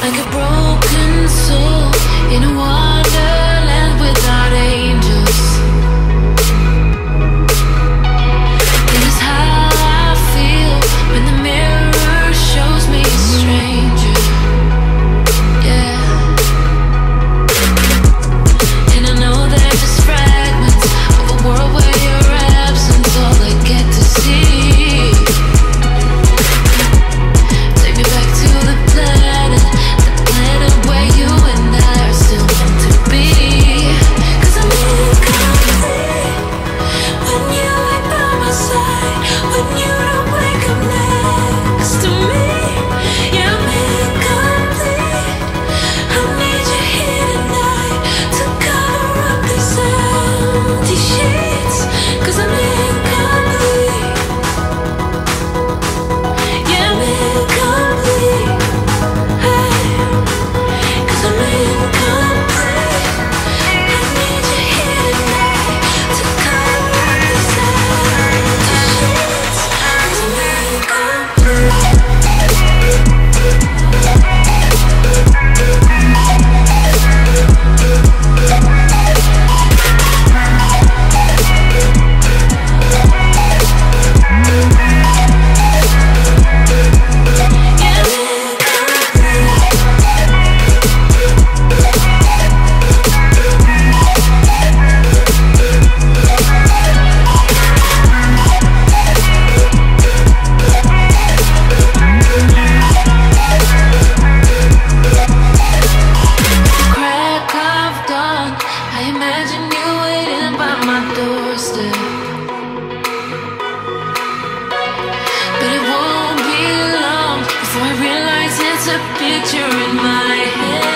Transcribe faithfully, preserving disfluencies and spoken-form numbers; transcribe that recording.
like a broken soul in a wonderland without angels. This is how I feel when the mirror shows me a stranger. Yeah. And I know they're just fragments of a world where your absence all I get to see. Take me back to the planet, the planet where you and I are still meant to be. 'Cause I'm incomplete when you ain't by my side, when you don't wake up next to me. Yeah, I'm incomplete. I need you here tonight to cover up these empty sheets. 'Cause I'm incomplete. Yeah, I'm incomplete. Hey, 'cause I'm incomplete. I need you here tonight to cover up these empty sheets. 'Cause I'm incomplete. Crack of dawn, I imagine you waiting by my doorstep. But it won't be long before I realize it's a picture in my head.